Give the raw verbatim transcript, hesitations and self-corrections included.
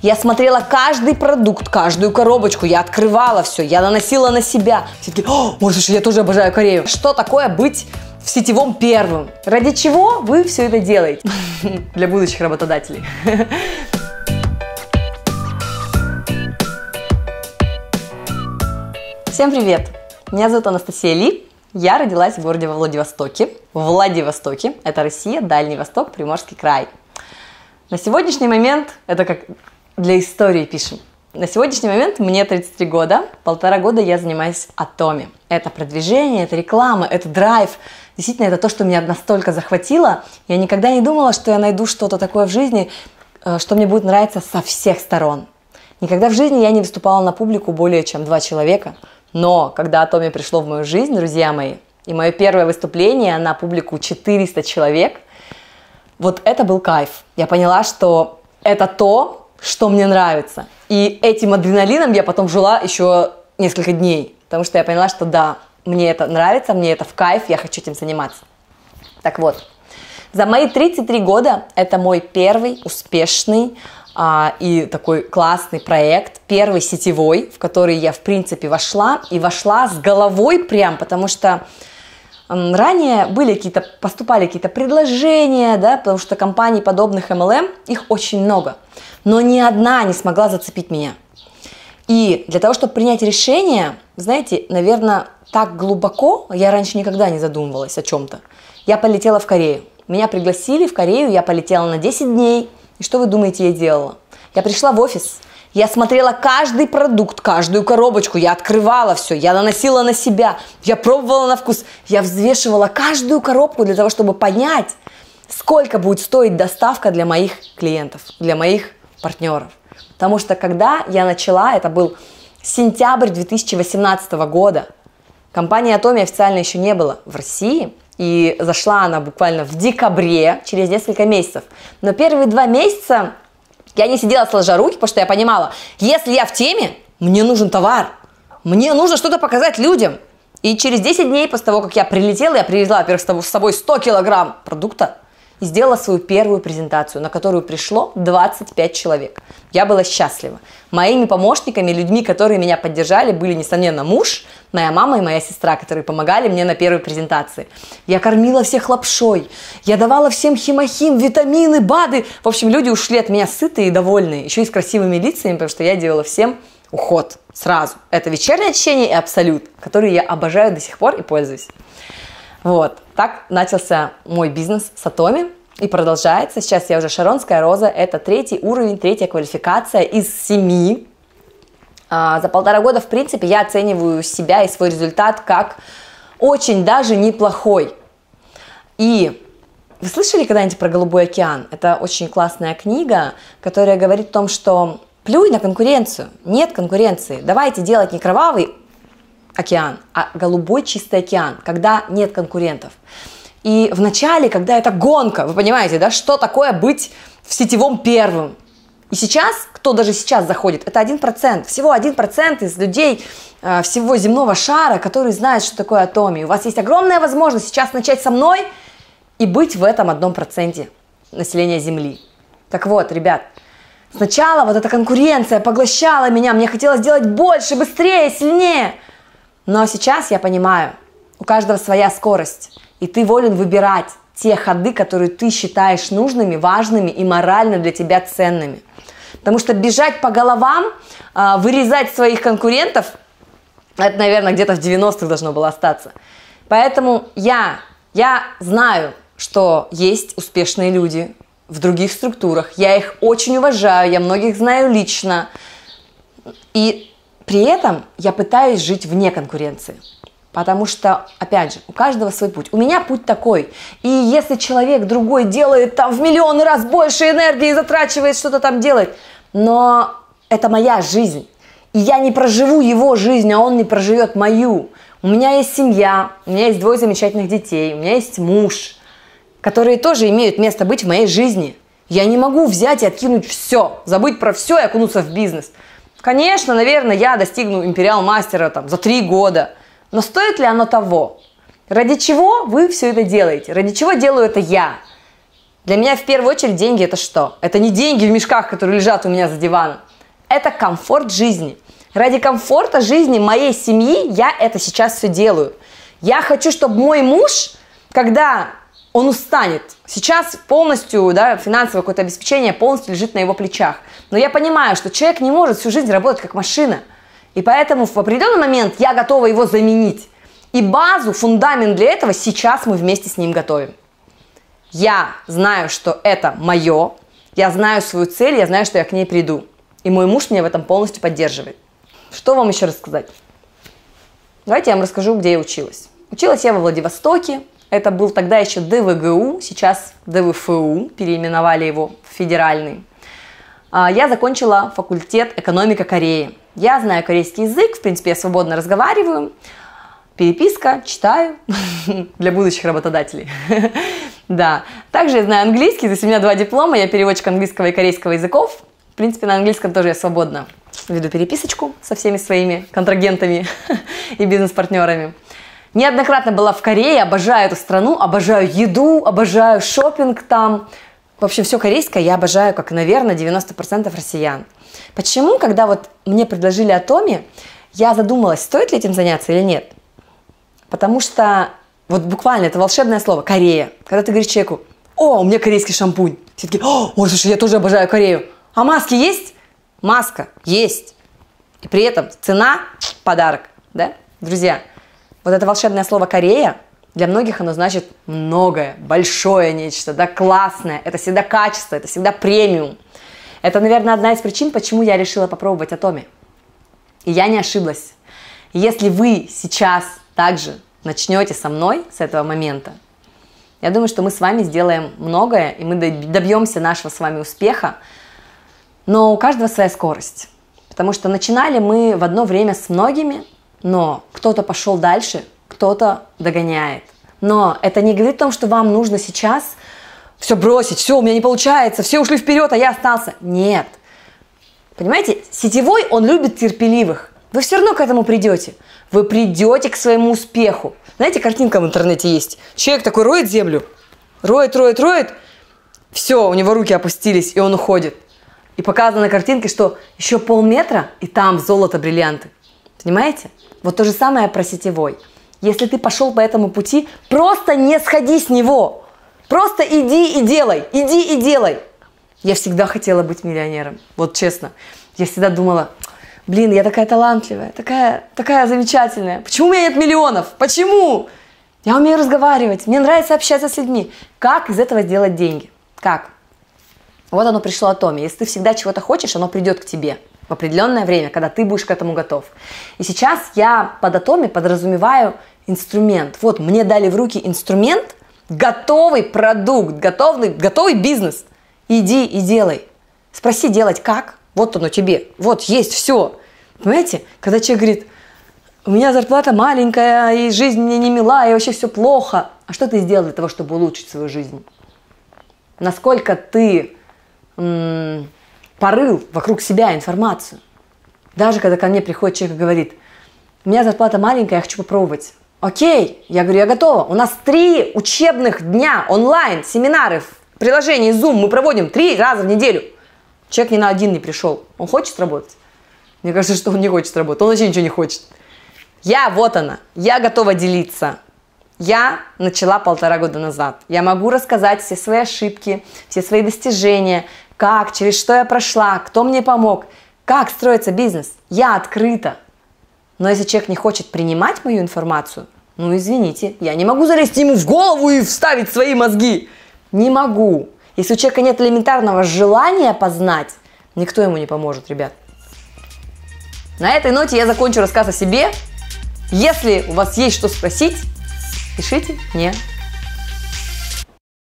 Я смотрела каждый продукт, каждую коробочку, я открывала все, я наносила на себя. Все такие: о, может, я тоже обожаю Корею. Что такое быть в сетевом первым? Ради чего вы все это делаете? Для будущих работодателей. Всем привет! Меня зовут Анастасия Ли. Я родилась в городе во Владивостоке. В Владивостоке. Это Россия, Дальний Восток, Приморский край. На сегодняшний момент, это как для истории пишем. На сегодняшний момент мне тридцать три года. Полтора года я занимаюсь Atomy. Это продвижение, это реклама, это драйв. Действительно, это то, что меня настолько захватило. Я никогда не думала, что я найду что-то такое в жизни, что мне будет нравиться со всех сторон. Никогда в жизни я не выступала на публику более чем два человека. Но когда Atomy пришло в мою жизнь, друзья мои, и мое первое выступление на публику четыреста человек, вот это был кайф. Я поняла, что это то, что мне нравится. И этим адреналином я потом жила еще несколько дней. Потому что я поняла, что да, мне это нравится, мне это в кайф, я хочу этим заниматься. Так вот, за мои тридцать три года это мой первый успешный а, и такой классный проект, первый сетевой, в который я в принципе вошла. И вошла с головой прям, потому что ранее были какие-то, поступали какие-то предложения, да, потому что компаний, подобных эм эл эм, их очень много. Но ни одна не смогла зацепить меня. И для того, чтобы принять решение, знаете, наверное, так глубоко я раньше никогда не задумывалась о чем-то. Я полетела в Корею. Меня пригласили в Корею, я полетела на десять дней. И что вы думаете, я делала? Я пришла в офис. Я смотрела каждый продукт, каждую коробочку, я открывала все, я наносила на себя, я пробовала на вкус, я взвешивала каждую коробку для того, чтобы понять, сколько будет стоить доставка для моих клиентов, для моих партнеров. Потому что когда я начала, это был сентябрь две тысячи восемнадцатого года, компании Atomy официально еще не было в России, и зашла она буквально в декабре, через несколько месяцев. Но первые два месяца я не сидела сложа руки, потому что я понимала, если я в теме, мне нужен товар, мне нужно что-то показать людям. И через десять дней после того, как я прилетела, я привезла, во-первых, с собой сто килограмм продукта и сделала свою первую презентацию, на которую пришло двадцать пять человек. Я была счастлива. Моими помощниками, людьми, которые меня поддержали, были, несомненно, муж, моя мама и моя сестра, которые помогали мне на первой презентации. Я кормила всех лапшой, я давала всем химохим, витамины, БАДы. В общем, люди ушли от меня сытые и довольные, еще и с красивыми лицами, потому что я делала всем уход сразу. Это вечернее очищение и абсолют, которые я обожаю до сих пор и пользуюсь. Вот, так начался мой бизнес с Atomy и продолжается. Сейчас я уже Шаронская роза, это третий уровень, третья квалификация из семи. А, за полтора года, в принципе, я оцениваю себя и свой результат как очень даже неплохой. И вы слышали когда-нибудь про «Голубой океан»? Это очень классная книга, которая говорит о том, что плюй на конкуренцию, нет конкуренции, давайте делать не кровавый океан, а голубой чистый океан, когда нет конкурентов. И в начале, когда это гонка, вы понимаете, да, что такое быть в сетевом первым. И сейчас, кто даже сейчас заходит, это один процент, всего один процент из людей э, всего земного шара, которые знают, что такое Atomy. У вас есть огромная возможность сейчас начать со мной и быть в этом одном проценте населения Земли. Так вот, ребят, сначала вот эта конкуренция поглощала меня, мне хотелось делать больше, быстрее, сильнее. Но сейчас я понимаю, у каждого своя скорость, и ты волен выбирать те ходы, которые ты считаешь нужными, важными и морально для тебя ценными. Потому что бежать по головам, вырезать своих конкурентов, это, наверное, где-то в девяностых должно было остаться. Поэтому я, я знаю, что есть успешные люди в других структурах, я их очень уважаю, я многих знаю лично, и при этом я пытаюсь жить вне конкуренции, потому что, опять же, у каждого свой путь. У меня путь такой, и если человек другой делает там в миллионы раз больше энергии, затрачивает, что-то там делает, но это моя жизнь, и я не проживу его жизнь, а он не проживет мою. У меня есть семья, у меня есть двое замечательных детей, у меня есть муж, которые тоже имеют место быть в моей жизни. Я не могу взять и откинуть все, забыть про все и окунуться в бизнес. Конечно, наверное, я достигну империал-мастера там, за три года, но стоит ли оно того? Ради чего вы все это делаете? Ради чего делаю это я? Для меня в первую очередь деньги – это что? Это не деньги в мешках, которые лежат у меня за диваном. Это комфорт жизни. Ради комфорта жизни моей семьи я это сейчас все делаю. Я хочу, чтобы мой муж, когда он устанет, сейчас полностью, да, финансовое какое-то обеспечение полностью лежит на его плечах. Но я понимаю, что человек не может всю жизнь работать как машина. И поэтому в определенный момент я готова его заменить. И базу, фундамент для этого сейчас мы вместе с ним готовим. Я знаю, что это мое, я знаю свою цель, я знаю, что я к ней приду. И мой муж меня в этом полностью поддерживает. Что вам еще рассказать? Давайте я вам расскажу, где я училась. Училась я во Владивостоке. Это был тогда еще ДВГУ, сейчас ДВФУ, переименовали его в федеральный. Я закончила факультет экономика Кореи. Я знаю корейский язык, в принципе, я свободно разговариваю. Переписка, читаю для будущих работодателей. Да. Также я знаю английский, здесь у меня два диплома, я переводчик английского и корейского языков. В принципе, на английском тоже я свободно веду переписочку со всеми своими контрагентами и бизнес-партнерами. Неоднократно была в Корее, обожаю эту страну, обожаю еду, обожаю шопинг там. В общем, все корейское я обожаю, как, наверное, девяносто процентов россиян. Почему, когда вот мне предложили Atomy, я задумалась, стоит ли этим заняться или нет? Потому что, вот буквально, это волшебное слово, Корея. Когда ты говоришь человеку, о, у меня корейский шампунь. Все такие, о, слушай, я тоже обожаю Корею. А маски есть? Маска есть. И при этом цена – подарок, да, друзья? Вот это волшебное слово «Корея», для многих оно значит многое, большое нечто, да, классное. Это всегда качество, это всегда премиум. Это, наверное, одна из причин, почему я решила попробовать Atomy. И я не ошиблась. Если вы сейчас также начнете со мной с этого момента, я думаю, что мы с вами сделаем многое, и мы добьемся нашего с вами успеха. Но у каждого своя скорость. Потому что начинали мы в одно время с многими, но кто-то пошел дальше, кто-то догоняет. Но это не говорит о том, что вам нужно сейчас все бросить, все, у меня не получается, все ушли вперед, а я остался. Нет. Понимаете, сетевой, он любит терпеливых. Вы все равно к этому придете. Вы придете к своему успеху. Знаете, картинка в интернете есть. Человек такой роет землю, роет, роет, роет, все, у него руки опустились, и он уходит. И показано на картинке, что еще полметра, и там золото, бриллианты. Понимаете? Вот то же самое про сетевой. Если ты пошел по этому пути, просто не сходи с него. Просто иди и делай, иди и делай. Я всегда хотела быть миллионером, вот честно. Я всегда думала, блин, я такая талантливая, такая, такая замечательная. Почему у меня нет миллионов? Почему? Я умею разговаривать, мне нравится общаться с людьми. Как из этого сделать деньги? Как? Вот оно пришло Atomy. Если ты всегда чего-то хочешь, оно придет к тебе в определенное время, когда ты будешь к этому готов. И сейчас я под Atomy подразумеваю инструмент. Вот мне дали в руки инструмент, готовый продукт, готовый, готовый бизнес. Иди и делай. Спроси делать как? Вот оно тебе. Вот есть все. Понимаете? Когда человек говорит, у меня зарплата маленькая, и жизнь мне не мила, и вообще все плохо. А что ты сделал для того, чтобы улучшить свою жизнь? Насколько ты м- порыл вокруг себя информацию? Даже когда ко мне приходит человек и говорит, у меня зарплата маленькая, я хочу попробовать. Окей, я говорю, я готова. У нас три учебных дня онлайн, семинары в приложении Zoom мы проводим три раза в неделю. Человек ни на один не пришел. Он хочет работать? Мне кажется, что он не хочет работать. Он вообще ничего не хочет. Я, вот она, я готова делиться. Я начала полтора года назад. Я могу рассказать все свои ошибки, все свои достижения, как, через что я прошла, кто мне помог, как строится бизнес. Я открыта. Но если человек не хочет принимать мою информацию, ну извините, я не могу залезть ему в голову и вставить свои мозги. Не могу. Если у человека нет элементарного желания познать, никто ему не поможет, ребят. На этой ноте я закончу рассказ о себе. Если у вас есть что спросить, пишите мне